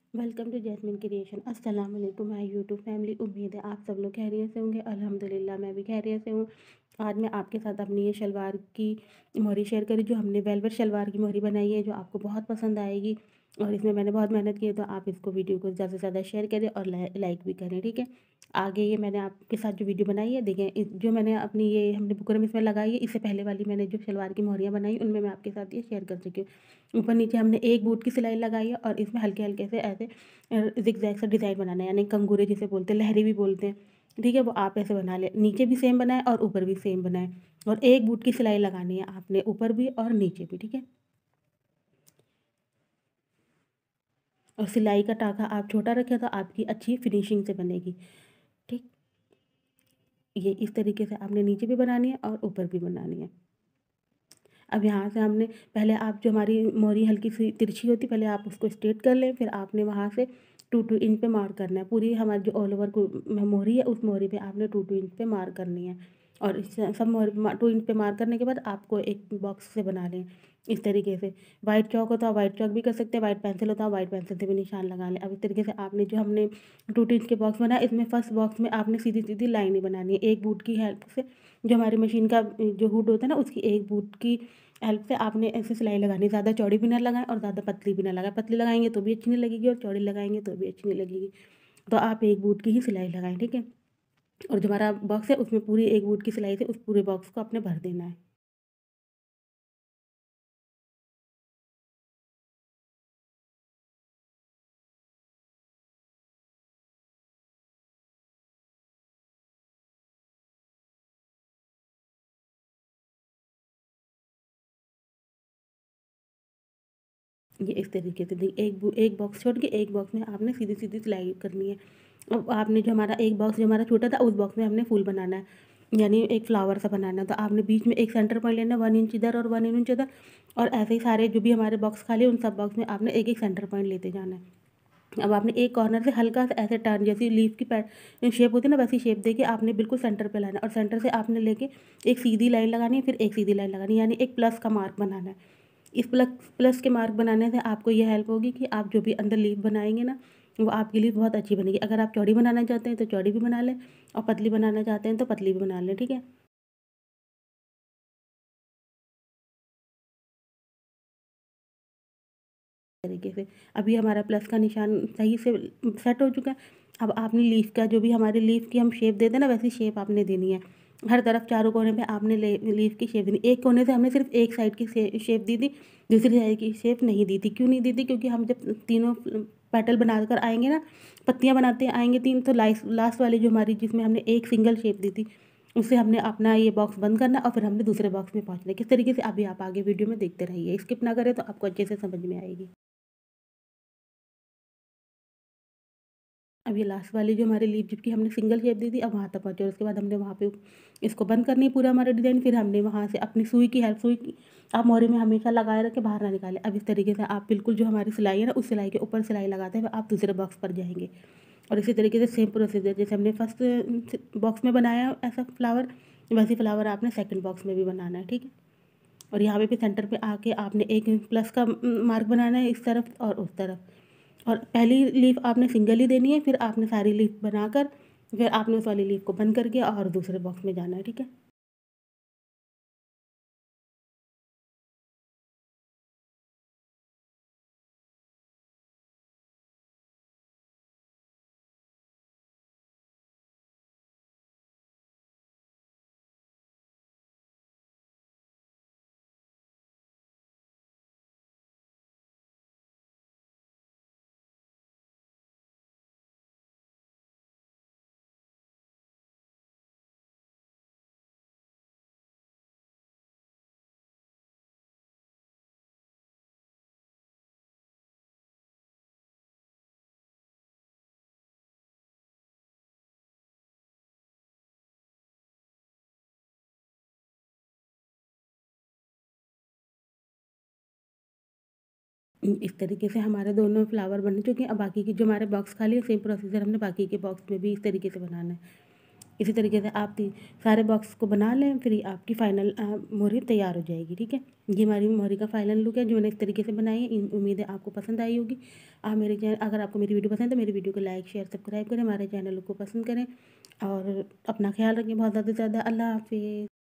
Welcome to jasmine creation. अस्सलाम वालेकुम my YouTube family. उम्मीद है आप सब लोग खैरियत से होंगे। अल्हम्दुलिल्लाह मैं भी खैरियत से हूँ। आज मैं आपके साथ अपनी ये शलवार की मोहरी शेयर करी, जो हमने वेलवेट शलवार की मोहरी बनाई है, जो आपको बहुत पसंद आएगी। और इसमें मैंने बहुत मेहनत की है, तो आप इसको वीडियो को ज़्यादा से ज़्यादा शेयर करें और लाइक भी करें, ठीक है। आगे ये मैंने आपके साथ जो वीडियो बनाई है, देखें जो मैंने अपनी ये हमने बुकरम इसमें लगाई है, इससे पहले वाली मैंने जो शलवार की मोहरियाँ बनाई उनमें मैं आपके साथ ये शेयर कर चुकी हूँ। ऊपर नीचे हमने एक बूट की सिलाई लगाई है और इसमें हल्के हल्के से ऐसे ज़िगज़ैग सा डिज़ाइन बनाना है, यानी कंगूरे जिसे बोलते हैं, लहरी भी बोलते हैं, ठीक है। वो आप ऐसे बना लें, नीचे भी सेम बनाएं और ऊपर भी सेम बनाएं। और एक बूट की सिलाई लगानी है आपने ऊपर भी और नीचे भी, ठीक है। और सिलाई का टाका आप छोटा रखें तो आपकी अच्छी फिनिशिंग से बनेगी, ठीक। ये इस तरीके से आपने नीचे भी बनानी है और ऊपर भी बनानी है। अब यहाँ से हमने पहले आप जो हमारी मोहरी हल्की सी तिरछी होती, पहले आप उसको स्ट्रेट कर लें, फिर आपने वहाँ से 2-2 इंच पे मार्क करना है। पूरी हमारी जो ऑल ओवर को मोहरी है, उस मोहरी पे आपने 2-2 इंच पे मार्क करनी है। और इस सब मोहरी 2 इंच पे मार्क करने के बाद आपको एक बॉक्स से बना लें इस तरीके से। वाइट चॉक हो तो आप वाइट चॉक भी कर सकते हैं, वाइट पेंसिल हो तो आप वाइट पेंसिल से भी निशान लगा लें। अब इस तरीके से आपने जो हमने 2-2 इंच के बॉक्स बनाया, इसमें फर्स्ट बॉक्स में आपने सीधी सीधी लाइनें बनानी है एक बूट की हेल्प से। जो हमारी मशीन का जो हुड होता है ना, उसकी एक बूट की हेल्प से आपने ऐसे सिलाई लगानी, ज़्यादा चौड़ी भी ना लगाएं और ज़्यादा पतली भी ना लगाएं। पतली लगाएंगे तो भी अच्छी नहीं लगेगी और चौड़ी लगाएंगे तो भी अच्छी नहीं लगेगी। तो आप एक बूट की ही सिलाई लगाएं, ठीक है। और जो हमारा बॉक्स है उसमें पूरी एक बूट की सिलाई से उस पूरे बॉक्स को आपने भर देना है। ये इस तरीके से देखिए, एक बॉक्स छोड़ के एक बॉक्स में आपने सीधी सीधी सिलाई करनी है। अब आपने जो हमारा एक बॉक्स जो हमारा छोटा था, उस बॉक्स में हमने फूल बनाना है, यानी एक फ्लावर सा बनाना है। तो आपने बीच में एक सेंटर पॉइंट लेना है, 1 इंच इधर और 1 इंच उधर। और ऐसे ही सारे जो भी हमारे बॉक्स खाली है, उन सब बॉक्स में आपने एक एक सेंटर पॉइंट लेते जाना है। अब आपने एक कॉर्नर से हल्का सा ऐसे टर्न, जैसी लीफ की पैट शेप होती है ना, वैसी शेप देके आपने बिल्कुल सेंटर पे लाना है। और सेंटर से आपने लेके एक सीधी लाइन लगानी है, फिर एक सीधी लाइन लगानी है, यानी एक प्लस का मार्क बनाना है। इस प्लस प्लस के मार्क बनाने से आपको ये हेल्प होगी कि आप जो भी अंदर लीफ बनाएंगे ना, वो आपके लिए बहुत अच्छी बनेगी। अगर आप चौड़ी बनाना चाहते हैं तो चौड़ी भी बना लें, और पतली बनाना चाहते हैं तो पतली भी बना लें, ठीक है। तरीके से अभी हमारा प्लस का निशान सही से सेट हो चुका है। अब आपने लीफ का जो भी हमारे लीफ की हम शेप देते हैं ना, वैसी शेप आपने देनी है। हर तरफ चारों कोने पे आपने लीफ की शेप देनी। एक कोने से हमने सिर्फ एक साइड की शेप दी थी, दूसरी साइड की शेप नहीं दी थी। क्यों नहीं दी थी? क्योंकि हम जब तीनों पेटल बनाकर आएंगे ना, पत्तियां बनाते आएंगे तीन, तो लास्ट वाली जो हमारी जिसमें हमने एक सिंगल शेप दी थी, उससे हमने अपना ये बॉक्स बंद करना और फिर हमने दूसरे बॉक्स में पहुंचना है। किस तरीके से अभी आप आगे वीडियो में देखते रहिए, स्किप ना करें तो आपको अच्छे से समझ में आएगी। अब ये लास्ट वाली जो हमारी लीफ जिसकी हमने सिंगल शेप दी थी, अब वहाँ तक पहुँचे और उसके बाद हमने वहाँ पे इसको बंद करनी है पूरा हमारा डिज़ाइन। फिर हमने वहाँ से अपनी सुई की आप मोहरे में हमेशा लगाए रखें, बाहर ना निकालें। अब इस तरीके से आप बिल्कुल जो हमारी सिलाई है ना, उस सिलाई के ऊपर सिलाई लगाते हुए आप दूसरे बॉक्स पर जाएंगे। और इसी तरीके से सेम प्रोसीजर जैसे हमने फर्स्ट बॉक्स में बनाया ऐसा फ्लावर, वैसे फ्लावर आपने सेकंड बॉक्स में भी बनाना है, ठीक है। और यहाँ पे भी सेंटर पे आके आपने एक प्लस का मार्क बनाना है इस तरफ और उस तरफ। और पहली लीफ आपने सिंगल ही देनी है, फिर आपने सारी लीफ बनाकर फिर आपने उस वाली लीफ को बंद करके और दूसरे बॉक्स में जाना है, ठीक है। इस तरीके से हमारे दोनों फ्लावर बन चुके हैं। अब बाकी की जो हमारे बॉक्स खाली है, सेम प्रोसीजर हमने बाकी के बॉक्स में भी इस तरीके से बनाना है। इसी तरीके से आप सारे बॉक्स को बना लें, फिर ये आपकी फ़ाइनल मोहरी तैयार हो जाएगी। ठीक है, ये हमारी मोहरी का फ़ाइनल लुक है जो मैंने इस तरीके से बनाई है। उम्मीद है आपको पसंद आई होगी। आप मेरे चैनल अगर आपको मेरी वीडियो पसंद है तो मेरी वीडियो को लाइक शेयर सब्सक्राइब करें, हमारे चैनल को पसंद करें और अपना ख्याल रखें बहुत ज़्यादा से ज़्यादा। अल्लाह हाफ़िज़।